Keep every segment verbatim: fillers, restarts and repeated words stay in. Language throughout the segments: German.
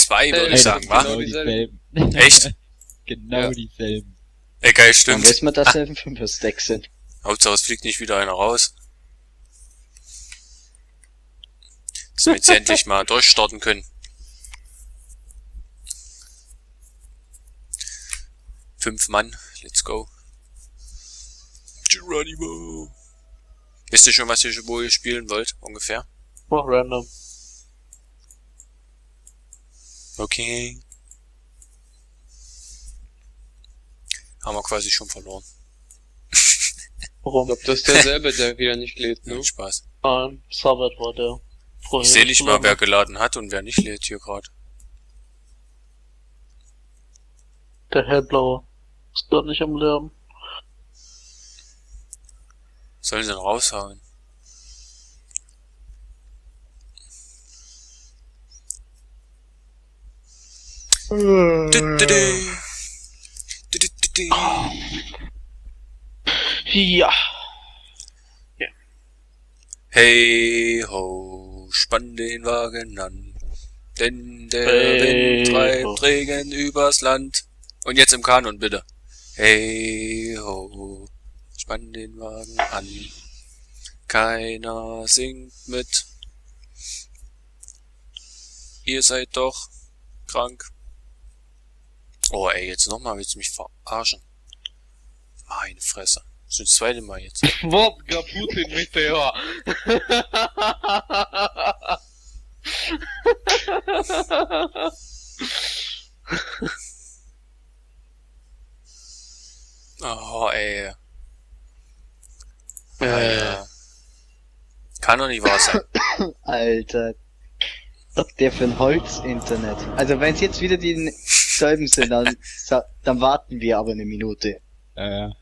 Zwei würde Ey, ich das sagen, ist wa? genau dieselben. Echt? Genau Ja. dieselben. Ey, geil, Dann stimmt. wissen wir, dass es fünf Stacks sind. Hauptsache es fliegt nicht wieder einer raus. Dass wir jetzt endlich mal durchstarten können. Fünf Mann, let's go. Geronimo. Wisst ihr schon, was ihr, wo ihr spielen wollt, ungefähr? Mach random. Okay. Haben wir quasi schon verloren. Warum? Ich glaub, das ist derselbe, der wieder nicht lädt, ne? Nein, Spaß. Nein, Sabbat war der. Vorher Ich sehe nicht mal, lange. wer geladen hat und wer nicht lädt hier gerade. Der hellblaue. Ist dort nicht am Lärm. Sollen sie denn raushauen? Du, du, du. Du, du, du, du. Ja. Hey ho, spann den Wagen an, denn der Hey Wind ho. treibt Regen übers Land. Und jetzt im Kanon, bitte. Hey ho, spann den Wagen an, keiner singt mit. Ihr seid doch krank. Oh ey, jetzt nochmal, willst du mich verarschen? Meine Fresse. Das ist das zweite Mal jetzt. Wodka Putin mit der. Oh ey. Äh. Alter. Kann doch nicht wahr sein. Alter. Was habt ihr für ein Holz-Internet? Also wenn es jetzt wieder die selben sind, dann, sa- dann warten wir aber eine Minute. Äh,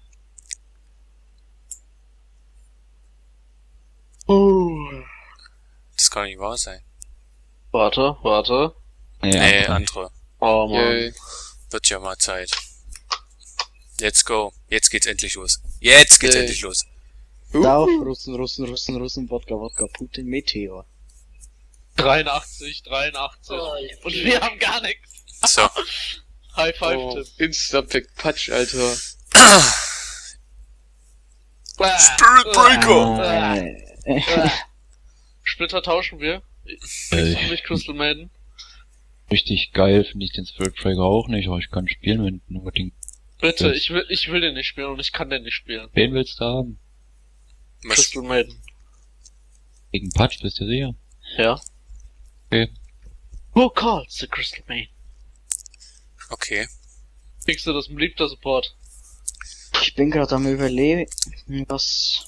Uh. Das kann nicht wahr sein. Warte, warte. nee, Nee, einfach nicht. andere. Oh Mann. Yay. Wird ja mal Zeit. Let's go. Jetzt geht's endlich los. Jetzt geht's Yay. endlich los. Lauf, Russen, Russen, Russen, Russen, Wodka, Wodka, Putin, Meteor. dreiundachtzig, dreiundachtzig. Und wir haben gar nichts. So. High five, Oh, Tim. Insta-Pick Patch, Alter. Spirit Breaker! Äh, Äh. Splitter tauschen wir. Äh, Kriegst du ich- mich Crystal Maiden? Richtig geil finde ich den Spirit Breaker auch nicht, aber ich kann spielen, wenn du nur den... Bitte, Das- ich will, ich will den nicht spielen und ich kann den nicht spielen. Wen willst du haben? Was- Crystal Maiden. Gegen Patch, bist du sicher? Ja. Okay. Who calls the Crystal Maiden? Okay. Kriegst du das beliebter Support? ich bin gerade am überlegen, was...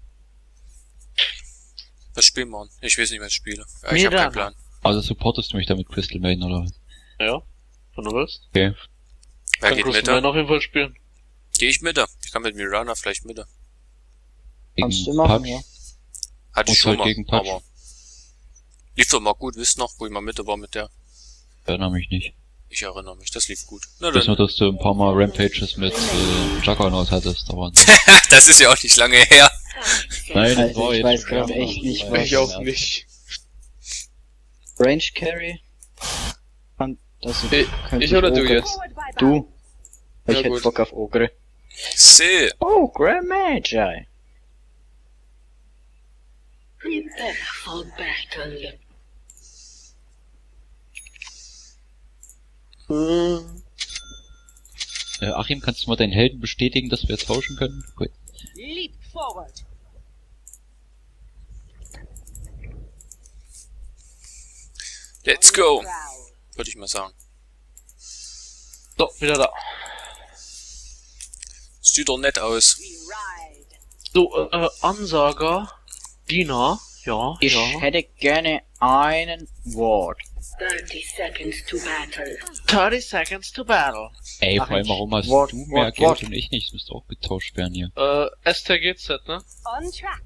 Was spielen wir? Ich weiß nicht, was ich spiele. Ja, ich habe keinen Mirana. Plan. Also supportest du mich damit Crystal Maiden oder was? Ja. Wenn du willst. Okay. Wer Kann geht Crystal mit? Maiden auf jeden Fall spielen. Geh ich mit? Ich kann mit Mirana vielleicht mit. Kannst du Gegen machen, Patch? ja. Hatte ich Und schon halt mal, gegen Patch. aber lief doch mal gut, wisst noch, wo ich mal mit war mit der. Ich erinnere mich nicht. Ich erinnere mich, das lief gut. Na Ich weiß nur, dann. dass du ein paar Mal Rampages mit äh, Juggernaut hattest, aber... Das ist ja auch nicht lange her. Nein, das Also war ich jetzt weiß schon gerade mehrmals. echt nicht, Das was- war Ich schon auch mehrmals. nicht. Range Carry? Kann, das Ich, könnte ich oder du Ogre- jetzt? Du? Ich Ja, hätte gut. Bock auf Ogre. See. Oh, Grand Magi. Prepare for battle. Äh, Achim, kannst du mal deinen Helden bestätigen, dass wir jetzt tauschen können? Gut. Leap forward. Let's go. Würde ich mal sagen. So, wieder da. Sieht doch nett aus. We ride. So, äh, Ansager. Dina. Ja, Ich ja. hätte gerne einen Ward. thirty seconds to battle. thirty seconds to battle. Ey, Ach, vor allem, warum hast Wort, du mehr Wort, Geld Wort. und ich nicht? Das müsste auch getauscht werden hier. Äh, S T G Z, ne? On track.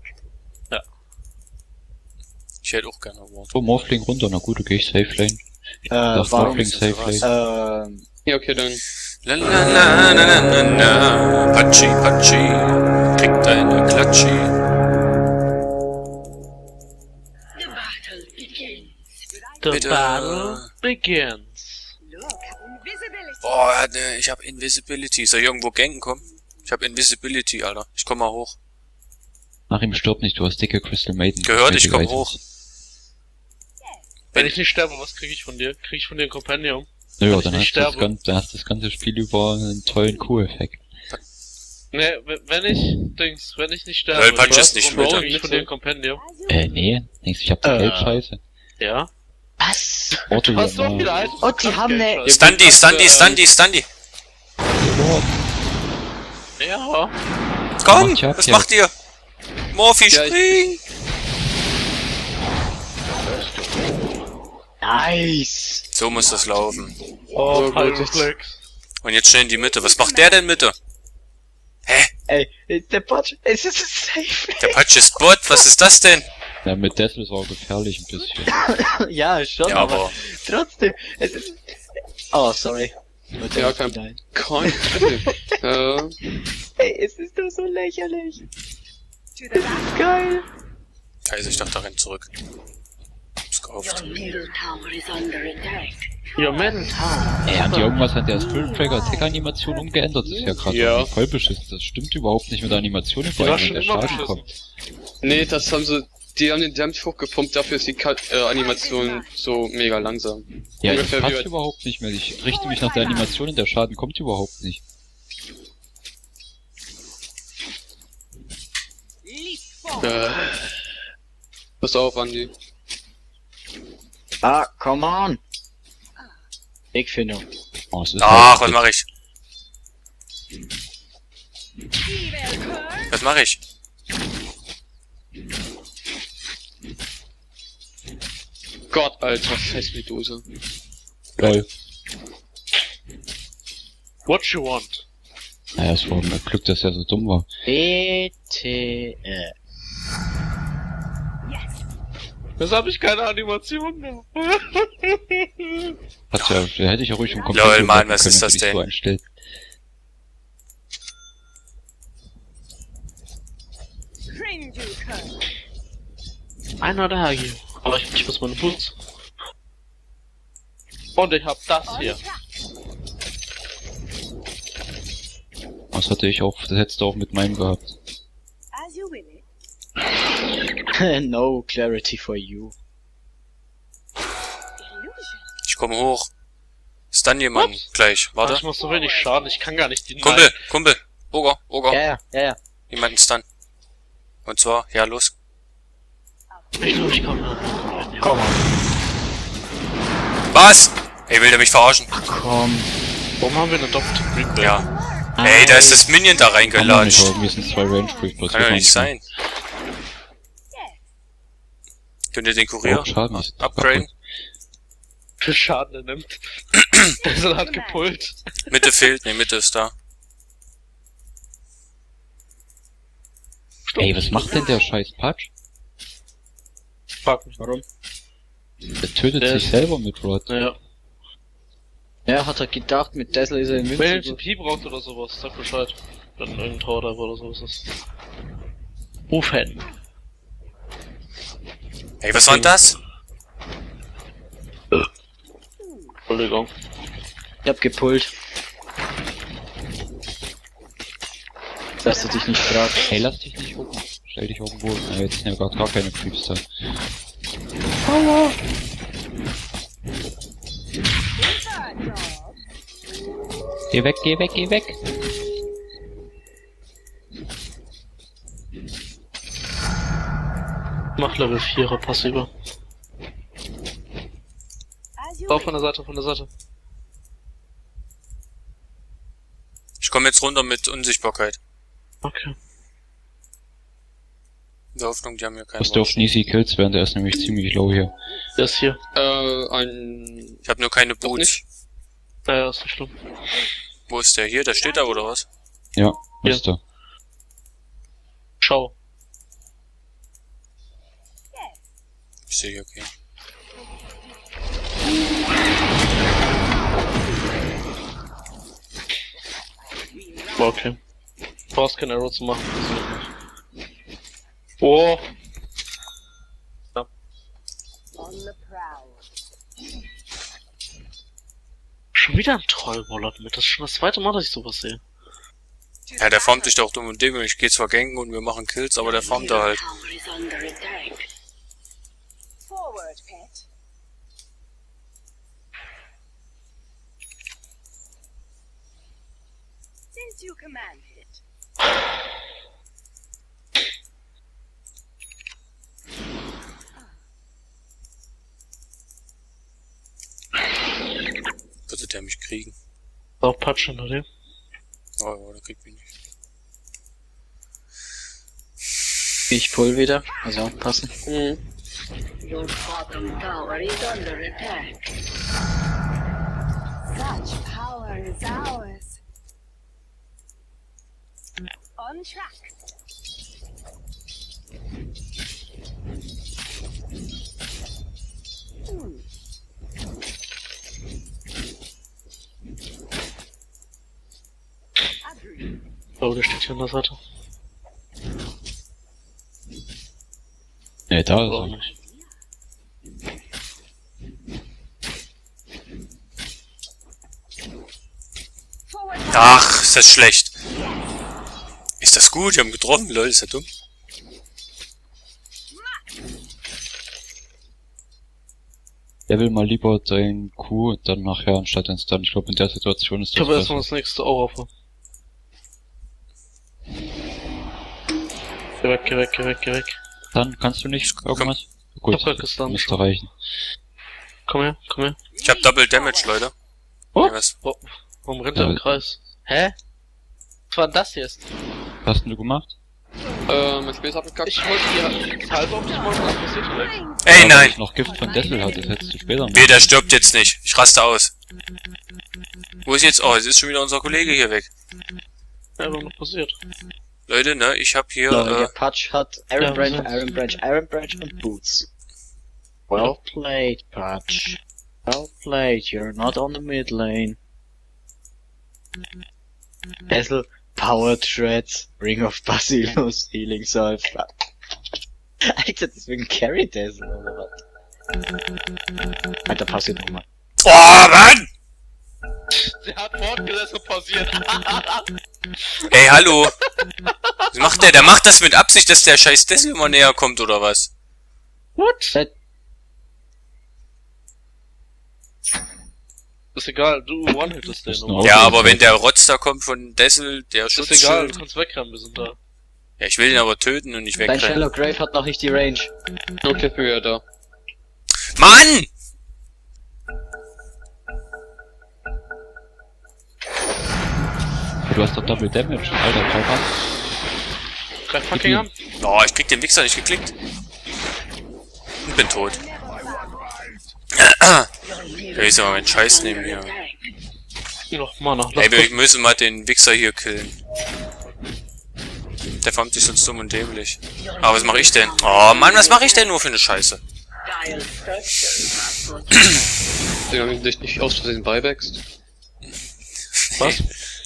Ich hätte auch gerne Award. So, Morphling runter, na gut, okay, ich Safe Lane. Äh, Das warum? Morphling ist das Safe sowas? Lane. Ähm, Ja, okay, dann. La la la la la la la. Patschi, Patschi. Krieg deine Klatschi. The battle begins. The Bitte. battle begins. Look, invisibility. Boah, er hat ne, ich hab Invisibility. Soll ich irgendwo ganken kommen? Ich hab Invisibility, Alter. Ich komm mal hoch. Nach ihm stirbt nicht, du hast dicke Crystal Maiden. Gehört, ich komm Items. hoch. Wenn ich nicht sterbe, was krieg ich von dir? Krieg ich von dir ein Kompendium? Naja, ich dann nicht hast, du das sterbe. ganze, dann hast du das ganze Spiel über einen tollen Q-Effekt. Ne, w- wenn ich, Dings, wenn ich nicht sterbe, Weil Punch du ist hast nicht Bro, mit. krieg ich von dir ein Kompendium? Äh, nee. Denkst du, ich hab die Äh. Geldscheiße? Ja? Was? Otto, Du hast so ja, viele Items. Oh, die haben ne- Stundy, Stundy, Stundy, Stundy. Ja. Komm, Macht ja, was ja. macht ihr? Morphy, Ja, ich- spring! Nice. So muss das laufen. Oh, gut, Pyroflex. Und jetzt schnell in die Mitte. Was macht der denn Mitte? Hä? Ey, der Patch, es ist safe. Der Patch ist Bot, was ist das denn? Ja, mit Deathloop ist auch gefährlich ein bisschen. Ja, schon, Ja, aber, aber trotzdem, es ist... Oh, sorry. Ja, kein- Nein. Kein Problem. äh, Ey, es ist doch so lächerlich. To the battle. Geil. Kaiser, ich dachte, da rennt zurück. Hab's gehofft. Your middle tower is under attack. Your middle tower. Ey, haben die irgendwas an der Spirit Tracker Attack-Animation umgeändert? Das ist ja gerade Ja. voll beschissen. Das stimmt überhaupt nicht mit der Animation, Die war wenn schon der immer Schaden beschissen. kommt. nee, das haben sie, die haben den Damage hochgepumpt, dafür ist die Cut, äh, Animation so mega langsam. Ja, das Ungefähr wie passt bei- überhaupt nicht mehr. Ich richte mich nach der Animation und der Schaden kommt überhaupt nicht. Leap forward. Äh, pass auf, Andi. Ah, come on. Ich finde. Oh, es ist Ach, was halt, mache ich? Evil curse. Was mache ich? Gott, Alter, scheiß Meduse. geil. What you want? Naja, es war mir Glück, dass er so dumm war. B T E. Das habe ich keine Animation mehr. Hat's ja, da hätte ich ja ruhig schon komplett Lol, Mann, überwachen was können, ist wenn das du dich denn? so einstellt. Cringe curse. Einer da hier. Aber ich, ich muss meine Boots. Und ich hab das On hier. track. Das hatte ich auch, das hättest du auch mit meinem gehabt. As you will it. No clarity for you. Illusion. Ich komme hoch. Stun jemanden gleich. Ach, Warte. ich mach so wenig Schaden, ich kann gar nicht die Kumpel, Kumpel. Oger, Oger. Ja, ja, ja, ja. Jemanden Stun. Und zwar, ja, los. Ich glaub, ich komm. Komm. Was? Ey, will der mich verarschen? Komm. Warum haben wir eine doppelte Greenback? Ja. Ey, da ist das Minion da Kann man nicht, reingelatscht. aber wir sind zwei Range Creepers. Kann ja nicht sein. Könnt ihr den Kurier Oh, Schaden ist upgraden? Wie viel Schaden er nimmt. Der hat gepult. Mitte fehlt, ne, Mitte ist da. Ey, was macht denn der scheiß Patch? Frag mich warum. Der tötet Der sich ist- selber mit Rod. Naja. Ja, hat er gedacht, mit Tesla ist er Wenn ihr einen invincible. T P braucht oder sowas, sag Bescheid. Wenn irgendein Tor da oder sowas ist. Rufen. Ey, was war denn das? Entschuldigung. Ich hab gepullt. Dass du dich nicht fragst. Hey, lass dich nicht gucken. Stell dich irgendwo. Na, jetzt sind ja gar, gar keine Creeps da. Geh weg, geh weg, geh weg. Mach Level vierer passiver. As you Oh, will. von der Seite, von der Seite. Ich komme jetzt runter mit Unsichtbarkeit. Okay. In der Hoffnung, die haben hier keinen Das dürften easy Kills werden, der ist nämlich ziemlich low hier. Der ist hier. Äh, ein... Ich habe nur keine Doch Boots. Naja, ist nicht schlimm. Wo ist der? Hier, der steht da, oder was? Ja, Ja. ist er. Schau. Ich sehe hier, okay. War okay. Du brauchst kein Arrow zu machen. Oh. On on the prowl. Schon wieder ein Trollwallop mit. Das ist schon das zweite Mal, dass ich sowas sehe. Ja, der farmt sich doch dumm und dämlich. Ich geh zwar ganken und wir machen Kills, aber der farmt da halt. Forward, pet. Since you command it. Würde der mich kriegen? Auch Patschen, oder? Oh, ja, der kriegt mich nicht. Ich pull wieder, also aufpassen. Mhm. Your bottom tower is under attack. Such power is ours. On track. Hmm. Agreed. Oh, der steht hier an der Seite. Ne, da ist Auch er. nicht. Forward. Ach, ist das schlecht. Ist das gut? Wir haben getroffen, Leute, ist ja dumm. Der will mal lieber sein Q dann nachher anstatt ins Stun. Ich glaube, in der Situation ist Ich das habe erstmal besser. das nächste Aura. Geh weg, geh weg, geh weg, geh weg. Dann kannst du nicht irgendwas? Gut, Ich hab grad gestunt müsste schon. reichen. Komm her, komm her. Ich hab Double Damage, Leute. Oh, Ja, was? oh. Warum rennt er im Ja. Kreis? Hä? Was war denn das jetzt? Was hast denn du gemacht? Äh, mein Spiel ist abgekackt. Ich wollte die halbe auf die Monster abpassiert weg. Ey, Ja, weil nein! ich noch Gift von Dessel hatte, das hättest du später machen. Nee, der stirbt jetzt nicht. Ich raste aus. Wo ist jetzt? Oh, jetzt ist schon wieder unser Kollege hier weg. Ja, war noch passiert. Leute, ne, ich hab hier, Leute, äh, der Patch hat Iron Ja, Branch, wieso? Iron Branch, Iron Branch und Boots. Well played, Patch. Well played, you're not on the mid lane. Hassel, Power Threads, Ring of Basilos, Healing Salve. Alter, deswegen Carry Dazzle oder was? Alter, passiert nochmal. oh, Mann! Der hat fortgesetzt und pausiert. Ey, hallo! Was macht der? Der macht das mit Absicht, dass der scheiß Dessel immer näher kommt, oder was? What? Ist egal, du one-hittest den. Ist oder? ein Ja, Auto, aber ist wenn halt- der Rotz da kommt von Dessel, der Ist egal, Schutzschild. du kannst wegrennen, wir sind da. Ja, ich will ihn aber töten und nicht Dein wegrennen. Shallow Grave hat noch nicht die Range. Okay, für ja da. Mann! Du hast doch Double Damage, Alter, greif an. Greif fucking an. Oh, ich krieg den Wichser nicht geklickt. Und bin tot. Ich will jetzt mal meinen Scheiß nehmen hier. Noch Mana. Lass Ey, wir kurz- müssen mal den Wichser hier killen. Der farmt sich sonst dumm und dämlich. Aber was mache ich denn? Oh Mann, was mache ich denn nur für eine Scheiße? Deswegen haben wir dich nicht aus Versehen Buybacks. Was?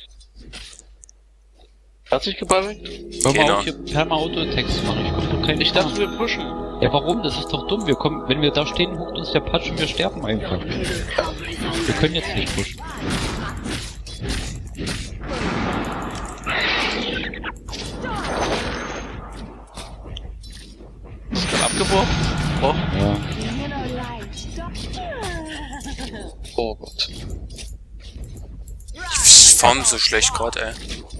Hat sich geballt? Hör mal Genau. auf, hier Perma-Auto-Text zu machen, ich komm doch kein Ich dachte, wir pushen. Ja, warum? Das ist doch dumm. Wir kommen, wenn wir da stehen, huckt uns der Patch und wir sterben einfach. Wir können jetzt nicht pushen. Ist der abgeworfen? Oh. Ja. Oh Gott. Ich farm so schlecht grad, ey.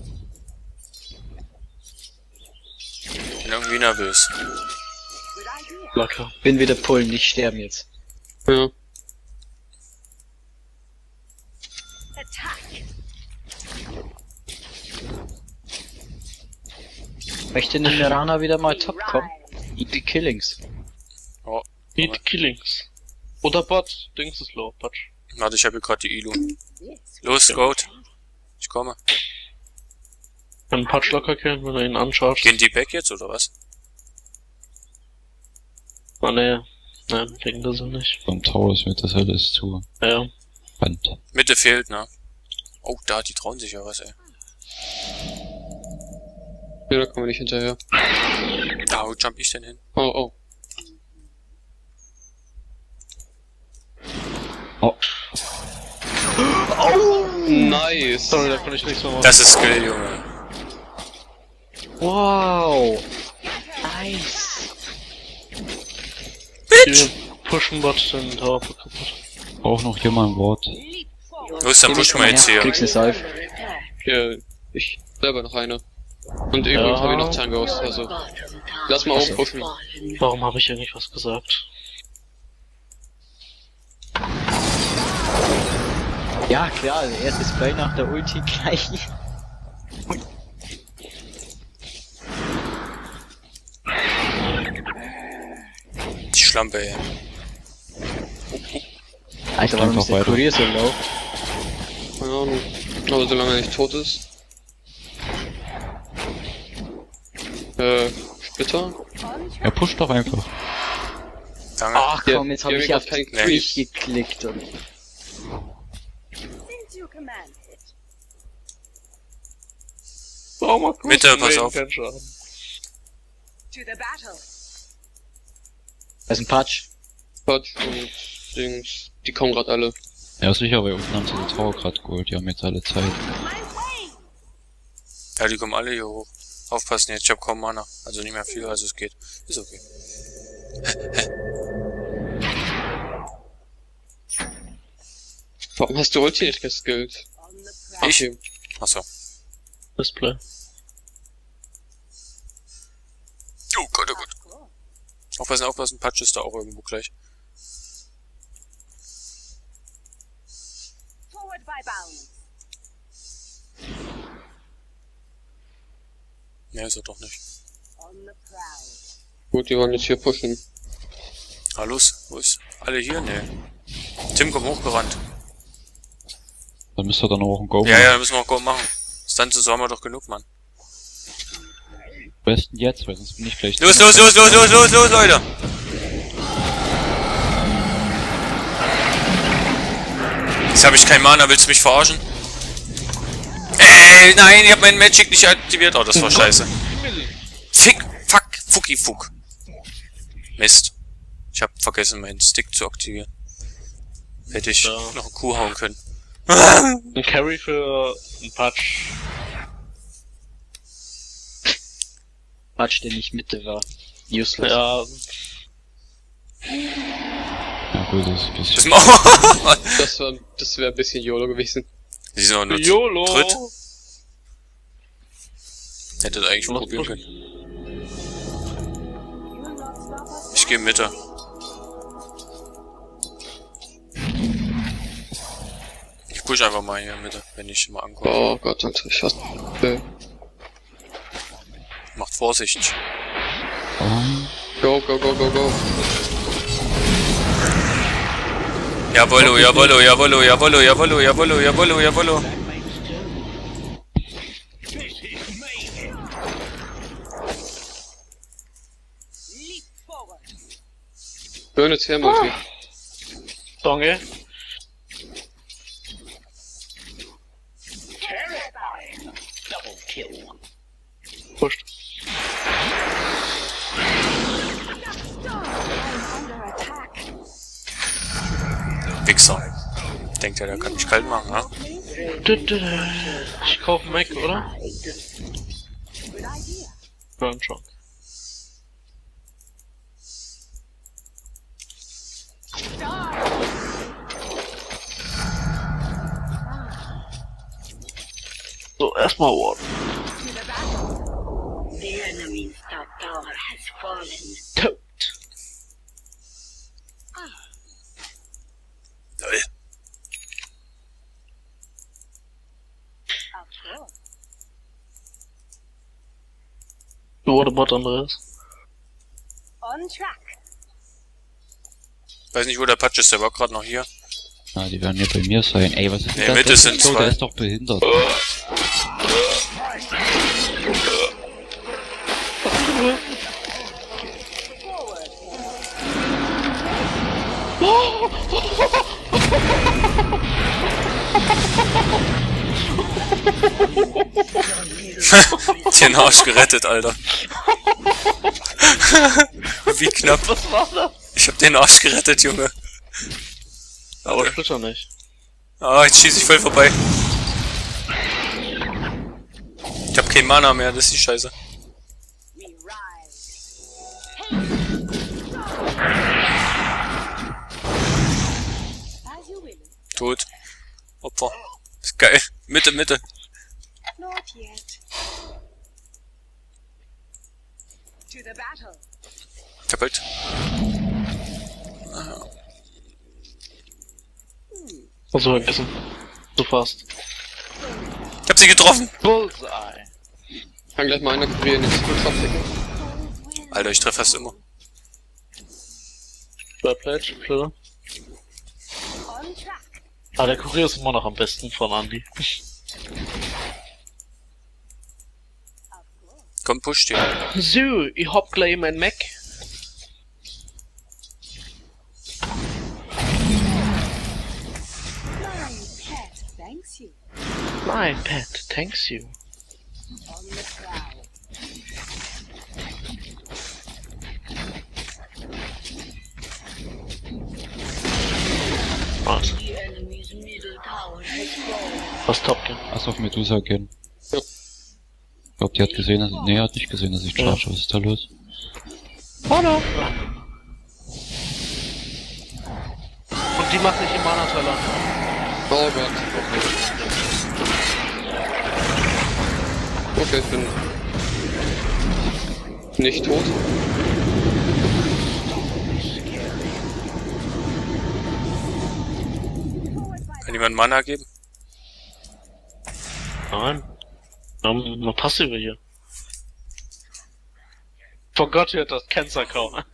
Bin irgendwie nervös. Locker. Bin wieder pullen, nicht sterben jetzt. Ja. Attack. Möchte in Mirana wieder mal top kommen? Eat the Killings. Oh, Eat Killings. Oder Bot. Dings ist low, Patsch. warte, ich habe hier gerade die Ilu. Yes. Los, Goat. Ich komme. Kann Patsch locker killen, wenn er ihn anschaut. Gehen die back jetzt, oder was? Ah, nee. Nein, wegen das so nicht. Vom Tower ist mir das alles zu Ja. Band. Mitte fehlt, ne? Oh, da, die trauen sich ja was, ey. Ja, da kommen wir nicht hinterher. Da, wo jump ich denn hin? Oh, oh. Nice. Sorry, da konnte ich nichts mehr machen. Das ist Skill, Junge. Wow. Nice. Die pushen Bot den Tower kaputt. Auch noch jemand ein Wort. Wo ist der Push mal jetzt hier? Kriegst eine Salve. Ja, ich selber noch eine. Und übrigens Ja. habe ich noch Tangos, also. Lass mal auch pushen. Warum habe ich eigentlich was gesagt? Ja, klar, erstes Play nach der Ulti gleich. Die Schlampe, ey. Alter, warum ist der weiter. Kurier so low? Keine Ahnung. Aber solange er nicht tot ist. Äh, Splitter? Er pusht doch einfach. Danke. Ach komm, jetzt Ja, habe die ich haben auf keinen den Krieg geklickt und... Oh, mal Mitte, pass auf. Kein Schaden. Da ist ein Patch. Quatsch und Dings. Die kommen gerade alle. Ja sicher, weil unten haben sie die Tower gerade geholt, die haben jetzt alle Zeit. Ja, die kommen alle hier hoch. Aufpassen jetzt, ich hab kaum Mana. Also nicht mehr viel, also es geht. Ist okay. Warum hast du Ulti nicht geskillt? Ich? Okay. Achso. Display. Oh Gott, oh Gott. Aufpassen, aufpassen, Patch ist da auch irgendwo gleich. Ne, ist er doch nicht. Gut, die wollen jetzt hier pushen. Ah, los, wo ist? Alle hier? Ne. Tim, komm hochgerannt. Dann müsst ihr dann auch ein Go Ja, machen. ja, dann müssen wir auch Go machen. Stunts so haben wir doch genug, Mann. Am besten jetzt, weil sonst bin ich gleich... Los, los, los, los, los, los, los, Leute! Jetzt habe ich kein Mana, willst du mich verarschen? Ey, nein, ich hab meinen Magic nicht aktiviert. Oh, das war scheiße. Fick, fuck, fucki, fuck. Mist. Ich hab vergessen, meinen Stick zu aktivieren. Hätte ich Ja. noch einen Kuh hauen können. Ein Carry für einen Patch. Patch, der nicht Mitte war. Useless. Ja, Ja gut, das ist ein bisschen... Das Maul. Das war, das wäre ein bisschen YOLO gewesen. Die sind auch nur YOLO! dritt. Hätte das eigentlich probieren können. Ich gehe Mitte. Ich push einfach mal hier Mitte, wenn ich mal ankomme. Oh Gott, Alter, ich hasse. Okay. Macht Vorsicht. Go, go, go, go, go. Jawollo, jawollo, jawollo, jawollo, jawollo, jawollo, jawollo, jawollo. Burn jetzt her, Multi. Danke. Pusht. Wichser. Denkt ja, der kann mich kalt machen, ha? Ich kaufe Mac, oder? Burn schon. So, erstmal Ward. The enemy's top tower has fallen. Tot. Lol. What about Andreas? On track. Weiß nicht, wo der Patch ist, der war gerade noch hier. Ja, die werden ja bei mir sein. Ey, was ist Nee, denn das? Mitte Das sind ist so, zwei. der ist doch behindert. Den Arsch gerettet, Alter. Wie knapp. Was war das? Ich hab den Arsch gerettet, Junge. Aber Splitter nicht. Ah, jetzt schieße ich voll vorbei. Ich hab kein Mana mehr, das ist die Scheiße. Tot. Opfer. Ist geil. Mitte, Mitte. Not yet. To the battle. Kaputt. Also vergessen. So fast. Ich hab sie getroffen. Bullseye. Kann gleich mal einer probieren, den Skulls abdecken. Alter, ich treffe fast immer. Bei Pledge, Flöder. Ah, der Kurier ist immer noch am besten von Andy. Komm, push dir. So, ich hab gleich mein Mac. My pet, thanks you. Was? Was Top Gun? Achso, auf Medusa gehen. Ja. Ich glaub, die hat gesehen, dass... Nee, hat nicht gesehen, dass ich charge. Was ist da los? Hallo! Und die macht nicht im Mana-Teil an. Oh Gott. Okay, ich bin nicht tot. Kann jemand Mana geben? Nein. Wir haben eine Passive hier. Forgot you had that Cancer Count.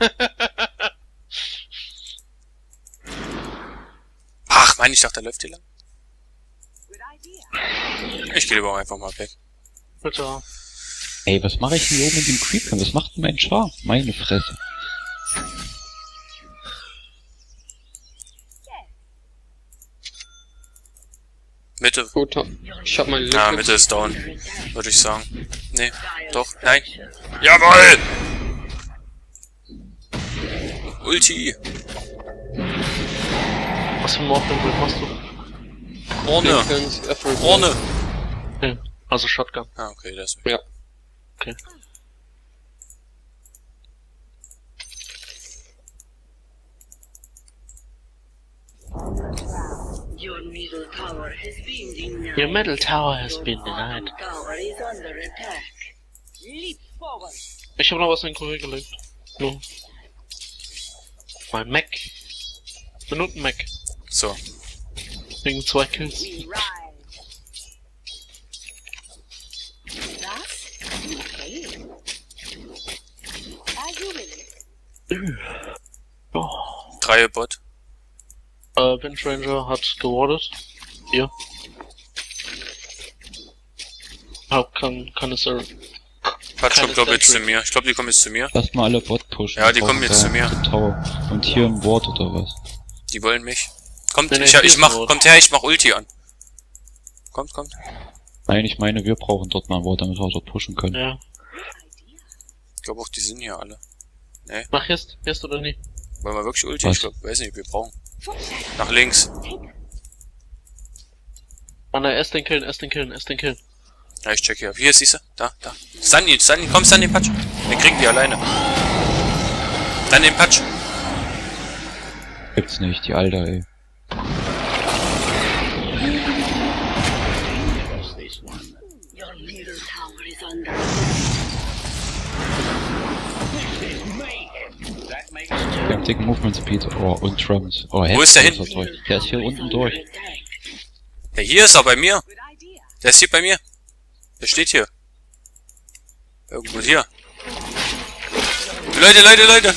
Ach, mein, ich dachte, der läuft hier lang. Ich gehe lieber einfach mal weg. Bitte. Ey, was mache ich denn hier oben mit dem Creeper? Was macht denn mein Char? Meine Fresse. Mitte. Gut, ich hab meine Ah, Lippe. Mitte ist down. Würde ich sagen. Nee. Doch. Nein. Jawohl! Ulti. Was für ein Morphin-Bild machst du? Vorne. Defense, Effort. Vorne. Okay. Also Shotgun. Ah, okay, das ist Ja. Okay. Your middle tower has been denied. Your middle tower has been denied. Tower is under attack. Leap forward. Ich hab noch was in den Kurier gelegt. No. Mein Mac. Minuten Mac. so. Wegen zwei Kills. We rise. Das? Okay. As you will. Oh. Drei Bot. Äh, Wind Ranger hat gewardet. Hier. Hab kann, kann es er. Patsch Keine kommt, glaube ich, jetzt zu Sentry. mir. Ich glaube, die kommen jetzt zu mir. Lass mal alle Bot pushen. Ja, die Wir kommen brauchen jetzt da zu mir. den Tower. Und hier ein Ward oder was? Die wollen mich. Kommt, Nee, nee, ich, hier ich ist mach, ein Ward. kommt her, ich mach Ulti an. Kommt, kommt. Nein, ich meine, wir brauchen dort mal ein Ward, damit wir auch dort pushen können. Ja. Ich glaube auch, die sind hier alle. Mach jetzt, jetzt oder nie? Wollen wir wirklich Ulti? Was? Ich glaub, weiß nicht, wir brauchen. Nach links. Ah ne, erst den killen, erst den killen, erst den killen. Ja, ich check hier. Hier, siehst du? Da, da. Sunny, Sunny, komm, Sunny, Patsch. Den kriegen die alleine. Dann den Patsch. Gibt's nicht, die Alter, ey. Your middle tower is under Wir haben dicken Movement Speed, oh, und Drums. Oh, Wo ist der heftig, hin? das Zeug. Der ist hier unten durch. attack. Ja, hier ist er bei mir. Der ist hier bei mir. Der steht hier. Irgendwo hier. Leute, Leute, Leute.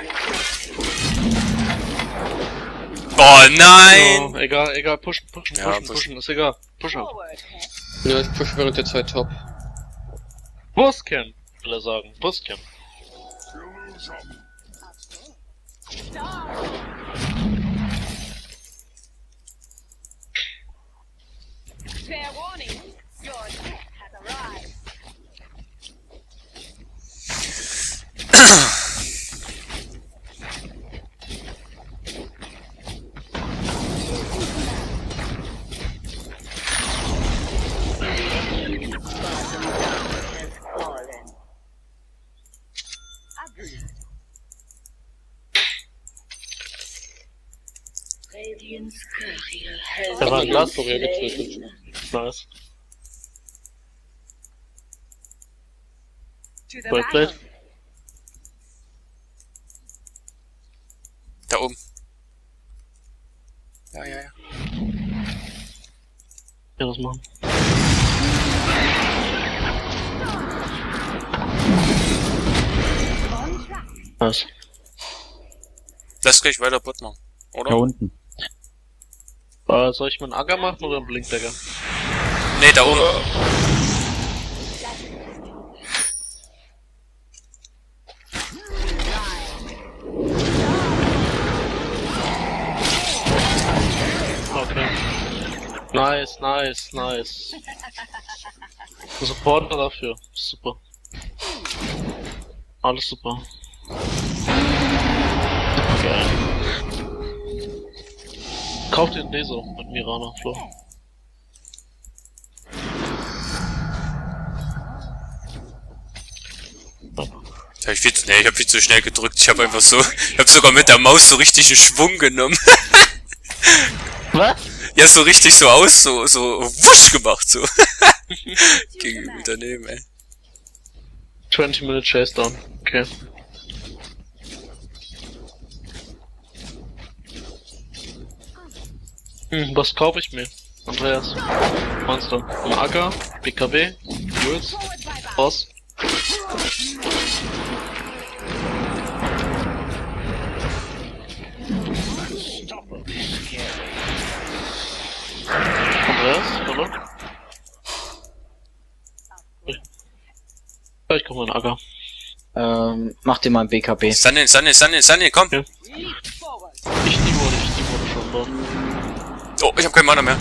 Oh nein. Oh, egal, egal, pushen, pushen, Ja, pushen, pushen. pushen, ist egal. Pushen. Ja, ich push während der Zeit top. Buscamp, will er sagen. Buscamp. Fair warning. Your attack has arrived. Radiant's courier has Da war ein Glas. Korea getötet. Nice. Breakblade. Da oben. Ja, ja, ja. Ja, was machen? Nice. Lass gleich weiter Bot machen, oder? Da unten. Äh, soll ich mal einen Agger machen oder einen Blinkdagger? Nee, da oben. Okay. Nice, nice, nice. Supporter dafür. Super. Alles super. Geil. Kauf den Deso mit Mirana, Flo. Hab ich, viel zu, nee, ich hab viel zu schnell gedrückt. Ich hab einfach so, ich hab sogar mit der Maus so richtig einen Schwung genommen. Was? Ja, so richtig so aus, so, so wusch gemacht, so. Gegenüber daneben, ey. twenty minute chase down. Okay. Hm, was kaufe ich mir? Andreas. Meinst du? Ein Acker? B K B? Jules? Boss? Andreas? Hallo? Ja, ich komme in Acker. Ähm, mach dir mal ein B K B. Sunny, Sunny, Sunny, Sunny, komm! Ja. Ich die wurde, ich die wurde schon dort. Oh, ich hab keinen Mana mehr.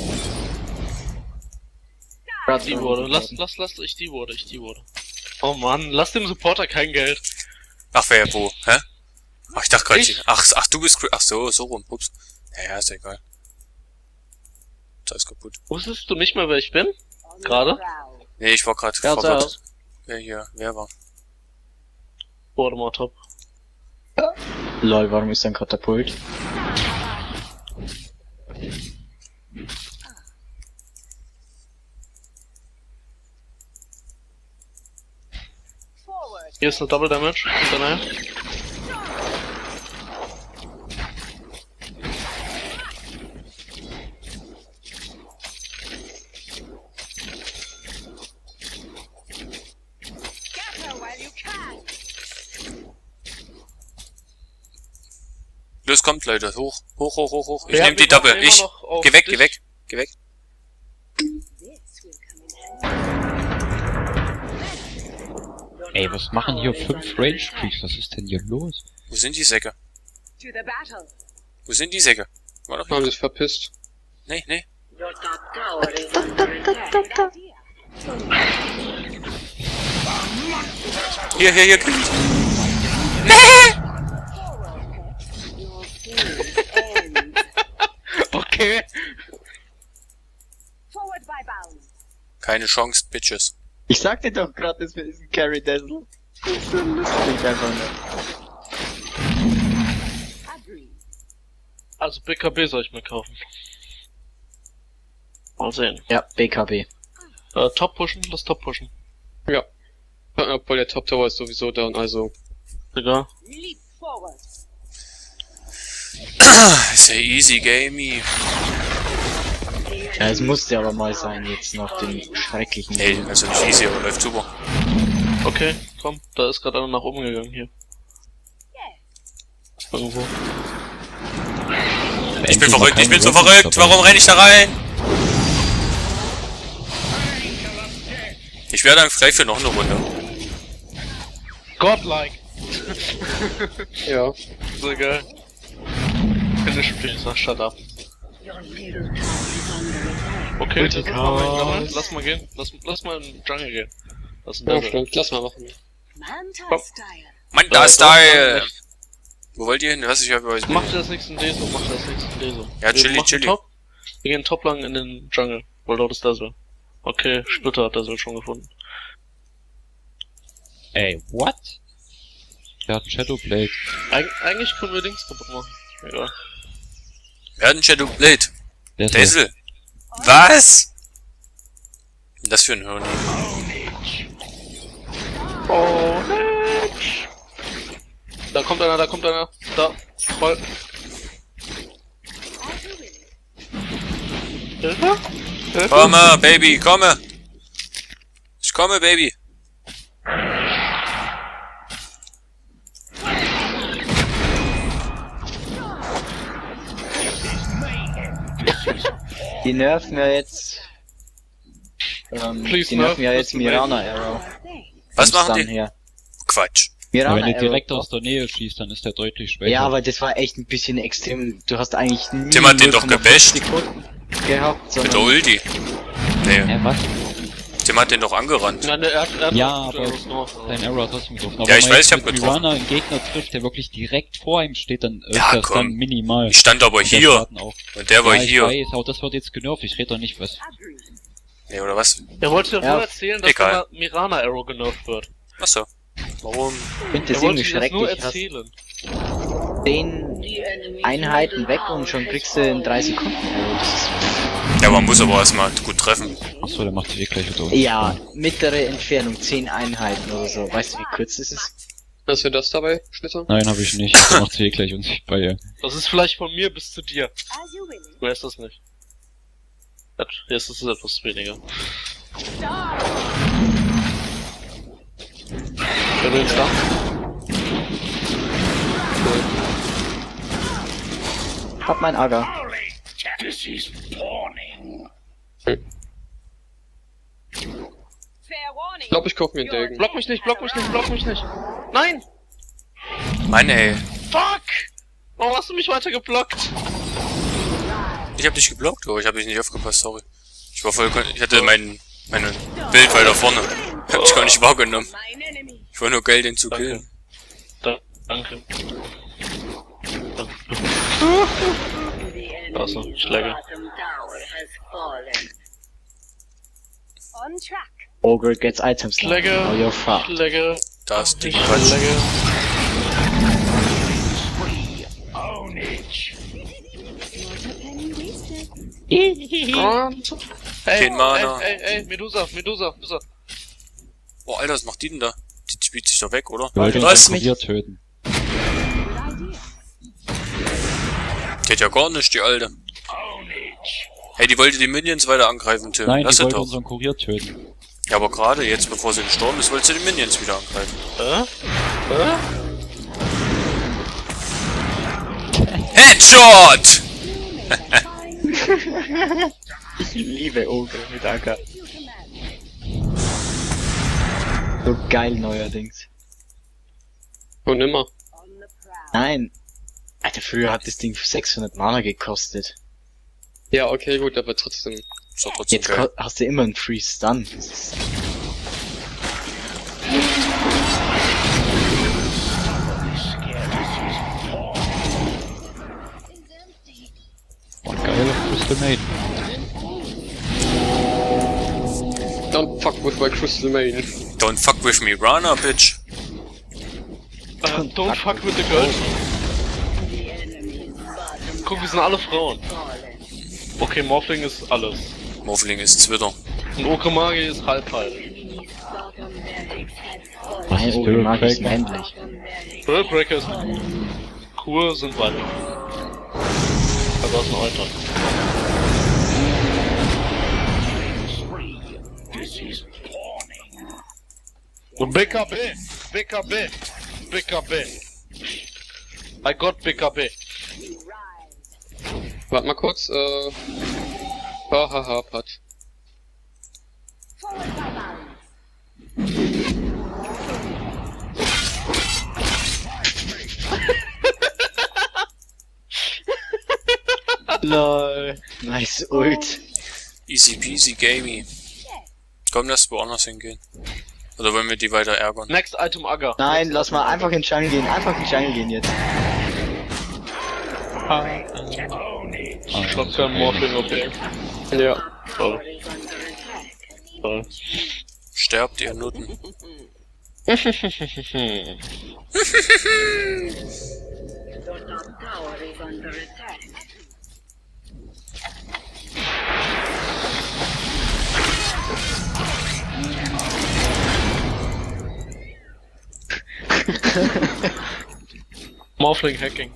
Die wurde. Lass, lass, lass, ich die wurde, ich die wurde. Oh Mann, lass dem Supporter kein Geld. Ach, wer, wo, hä? Ach, ich dachte gerade, Ich? ach, ach, du bist, ach so, so rum, ups. Ja, ja, ist ja egal. Da ist kaputt. Wusstest du nicht mehr, wer ich bin? Gerade? Nee, ich war gerade Ja, verwirrt. Wer hier, wer war? Wurde mal top. Lol, warum ist ein Katapult? Hier ist eine Double Damage. Hinterher. Los, kommt, Leute, hoch, hoch, hoch, hoch, hoch. Ich Ja, nehm die wir warten Double, immer ich. noch auf Geh weg, dich. geh weg, geh weg. Ey, was machen hier fünf Range Creeps? Was ist denn hier los? Wo sind die Säcke? To the battle. Wo sind die Säcke? War doch Haben hier. sich verpisst. Nee, nee. Your top tower is under attack. Hier, hier, hier, Kind. Your series ends. Okay. Forward by bound. Keine Chance, Bitches. Ich sagte doch gerade, das ist ein Carry Dazzle. Das ist so lustig einfach nur. Agree. Also B K B soll ich mir kaufen. Mal sehen. Ja, B K B. Äh, Top pushen, lass Top pushen. Ja. Obwohl der Top Tower ist sowieso down, also. Egal. Leap forward. Ist ja easy, gamey. Ja, es musste aber mal sein, jetzt nach dem schrecklichen... Nee, also nicht easy, aber läuft super. Okay, komm, da ist gerade einer nach oben gegangen hier. Irgendwo. Ich bin verrückt, ich bin so verrückt. Warum renn ich da rein? Ich wäre dann frei für noch eine Runde. Godlike! Ja. So geil. Finish please, sag shut up. Your middle tower is under attack. Okay, das ist Ulti mal mein Chaos. Jungle. Lass mal gehen. Lass, lass mal in den Jungle gehen. Lass ein Ja, Devil. stimmt. Lass mal machen. Manta Komm. style. Mann, Äh, da ist dort Style. lang Wo wollt ihr hin? Was ich habe Mach dir das nächste Deso, mach dir das nächste Deso. Ja, Wir chilli, machen chilli. Top. Wir gehen top lang in den Jungle, weil dort ist Dazzle. Okay, Splitter hat Dazzle schon gefunden. Ey, what? Der hat Shadowblade. Eig eigentlich können wir Dings kaputt machen. Egal. Wer hat einen Shadow Blade? Der ist Dazzle. Was? Das für ein Hirn. Oh, Mensch. Da kommt einer, da kommt einer. Da. Voll. Hilfe? Hilfe? Komme, Baby, komme! Ich komme, Baby! Die nerven ja jetzt. Ähm, Please die nerven ja nerf, jetzt Mister Mirana Arrow. Was Vom machen Stun die? her. Quatsch. Ja, Mirana wenn du direkt Arrow. aus der Nähe schießt, dann ist der deutlich schwächer. Ja, aber das war echt ein bisschen extrem. Du hast eigentlich nie Tim hat den doch null Komma fünf gebasht. Sekunden gehabt, Mit der sondern Ulti. Nee, Hä, was? Tim hat den doch angerannt. Nein, der hat, er hat Ja, noch gute aber Arrows noch. dein Arrow hat trotzdem getroffen. Aber Ja, ich wenn man weiß, ich jetzt hab mit getroffen. Mirana einen Gegner trifft, der wirklich direkt vor ihm steht, dann ist Ja, das komm. dann minimal. Ich stand aber Und der hier. Schaden auch. Und der war ja, ich hier. weiß, aber das wird jetzt genervt, ich rede doch nicht was. Nee, oder was? Er wollte doch Ja. nur erzählen, dass Egal. der Mirana Arrow genervt wird. Achso. Warum? ich finde das Er wollte irgendwie dir das nur schrecklich. Hast erzählen. zehn Einheiten weg und schon kriegst du in drei Sekunden Arrow. Das ist Ja, man muss aber erstmal gut treffen. Achso, der macht sich eh gleich wieder um. ja, mittlere Entfernung, zehn Einheiten oder so. Weißt du, wie kurz das ist? Hast du das dabei, Schnitter? Nein, habe ich nicht. Der macht sich eh gleich unsichtbar, ja. Das ist vielleicht von mir bis zu dir. Wer ist das nicht? Jetzt ist es etwas weniger. Wer will jetzt da? Hab mein Aga. Ich glaube, ich kauf mir einen Degen. Block mich nicht, block mich nicht, block mich nicht. Nein! Mann, ey. Fuck! Warum hast du mich weiter geblockt? Ich hab dich geblockt, aber ich hab dich nicht aufgepasst, sorry. Ich war voll, ich hatte mein, meine Bild weiter vorne. Hab ich gar nicht wahrgenommen. Ich war nur Geld, den zu killen. Da, danke. Achso, Schläge. On track. Ogre gets items now. Schläge. Oh, you're fucked. Schläge. Da ist die Ich Quatsch. Schläge. Und... Ey, Kein Mana. ey, ey, ey, Medusa, Medusa, Medusa. Boah, Alter, was macht die denn da? Die spielt sich doch weg, oder? Wir wollten Was? uns Kurier töten. Geht ja gar nicht, die Alte. Hey, die wollte die Minions weiter angreifen, Tim. Nein, Lass die sie wollten doch. unseren Kurier töten. Ja, aber gerade jetzt, bevor sie gestorben ist, wollte sie die Minions wieder angreifen. Hä? Hä? Headshot! Ich liebe Ogre mit Aga. So geil neuerdings. Und immer. Nein. Alter, früher hat das Ding sechshundert Mana gekostet. Ja, okay, gut, aber trotzdem. Ist doch trotzdem Jetzt geil. ko- hast du immer einen Free Stun. Das ist Oh, geil, Crystal Maiden. Don't fuck with my Crystal Main. Don't fuck with me, Rana, bitch. Uh, don't fuck with the girls. Guck, wir sind alle Frauen. Okay, Morphling ist alles. Morphling ist Twitter. Und Okremagi ist halb halb. Mein Ogre mag ist männlich. Pearlbreaker ist Kur sind weiblich. Also aus dem Alter. Und B K B! B K B! B K B! I got B K B! Warte mal kurz, äh... Hahaha, Pat. Lol. Nice Ult. Easy peasy gamey. Komm, lass woanders hingehen. Oder wollen wir die weiter ärgern? Next Item Aga. Nein, lass mal einfach in den Jungle gehen. Einfach in den Jungle gehen jetzt. Shotgun Morphling, okay. Ja. Toll. Toll. Sterbt, ihr Nutten. Your top tower is under attack. Morphling Hacking.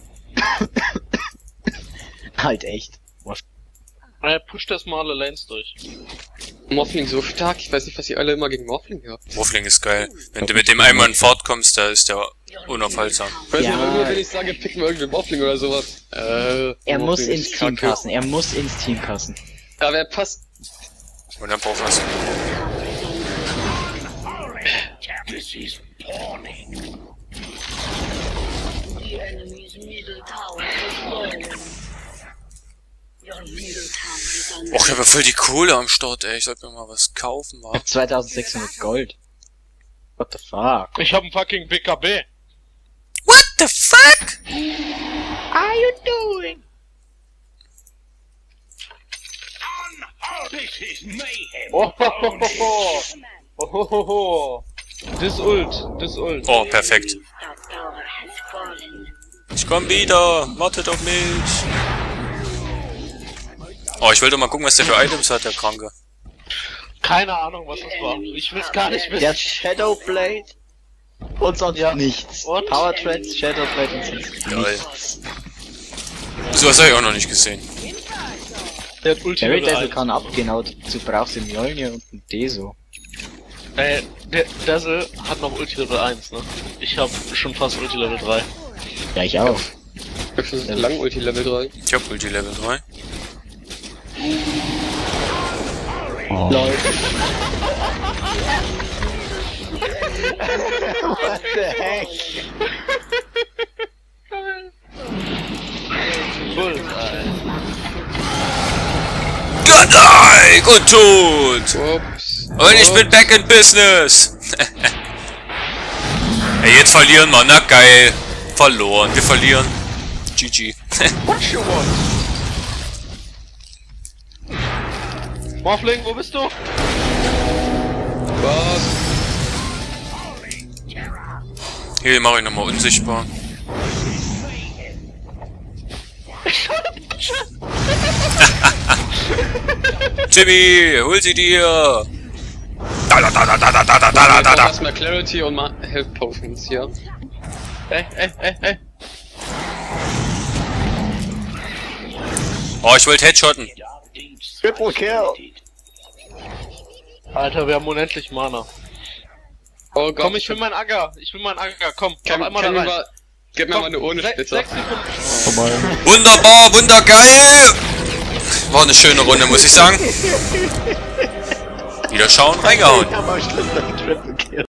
Halt echt. Er pusht das mal alle Lanes durch. Morphling so stark, ich weiß nicht, was ihr alle immer gegen Morphling habt. Morphling ist geil. Wenn du mit dem einmal in Fahrt kommst, da ist der unaufhaltsam. Ich weiß Ja. nicht, immer wenn ich sage, pick mal irgendwie Morphling oder sowas. Äh, Er muss Morphling ins ist Team kacke. passen, er muss ins Team passen. Aber er passt. Und dann braucht was. The enemy's middle tower is fallen. Your middle tower is under Och, ich hab ja voll die Kohle am Start, ey. Ich sollte mir mal was kaufen, wa? Ich hab zweitausendsechshundert Gold. What the fuck? Ich hab einen fucking B K B. What the fuck? Are you doing? Oh, ho, ho, ho, ho. Oh, ho, ho, ho. Das Ult, das Ult. Oh, perfekt. top tower has fallen. Ich komm wieder. Wartet auf mich. Oh, ich wollte mal gucken, was der für Items hat, der Kranke. Keine Ahnung, was das war. Ich will's gar nicht Der wissen. Shadowblade und sonst Ja. nichts. Und? Power Trends, Shadowblade und sonst Geil. nichts. So was hab ich auch noch nicht gesehen. Der hat Ulti Barry Level Dazzle eins. kann abgehen, aber dazu brauchst du Mjolnir und ein Deso. Äh, der Dazzle hat noch Ulti Level eins, ne? Ich hab schon fast Ulti Level drei. Ja, ich auch. Ich hab schon lang Ulti Level drei. Ich hab Ulti Level drei. Lol. What the heck? Bullseye. Godei! Gut tot! Ups. Und ich bin back in business! Ey, jetzt verlieren wir, na geil! Verloren, wir verlieren. G G. What you want? Morphling, wo bist du? Was? Hier mach ich nochmal unsichtbar. Jimmy, hol sie dir! Da da da da da da da da da da da! Erstmal Clarity und mal Health Potions hier. Ey, ey, ey, ey. Oh, ich wollte headshotten. Triple Kill. Alter, wir haben unendlich Mana. Oh Gott. Komm, ich will mein Agger. Ich will mein Agger. Komm, Kann, mach einmal kann da mir rein. mal, gib mir mal eine ohne Se- Spitze. Sechs Sekunden. Wunderbar, wundergeil! War eine schöne Runde, muss ich sagen. Wieder schauen, reingehauen. Ich hab am Schluss noch einen Triple Kill.